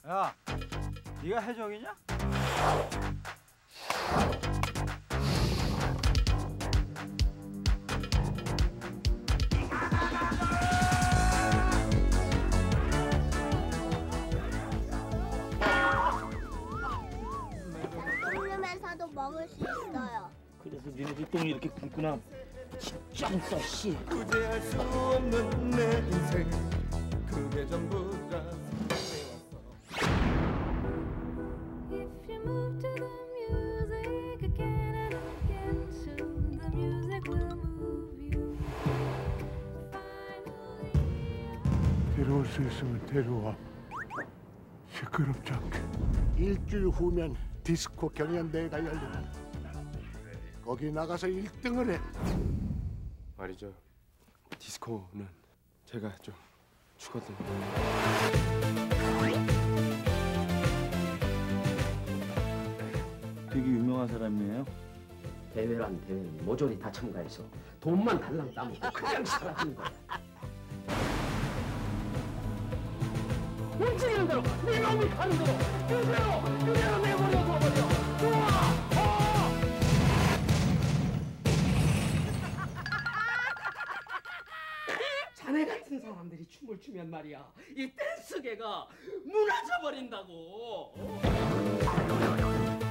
야, 네가 혜정이냐? 뚫으면서도 먹을 수 있어요. 그래서 니네들 똥이 이렇게 굵구나. 진짜 없어 씨. 구제할 수 없는 내 인생 그게 전부라 If you move to the music again and again, soon the music will move you. Finally, 데려올 수 있으면 데려와. 시끄럽지 않게. 일주일 후면 디스코 경연대회가 열린다. 거기 나가서 1등을 해. 말이죠. 디스코는 제가 좀 추거든요. 되게 유명한 사람이에요? 대회란 대회는 모조리 다 참가해서 돈만 달랑 따먹고 그냥 사라지는 거야. 움직이는 대로, 네 마음이 가는 대로, 그대로 내버려 둬버려. 좋아! 자네 같은 사람들이 춤을 추면 말이야, 이 댄스계가 무너져 버린다고.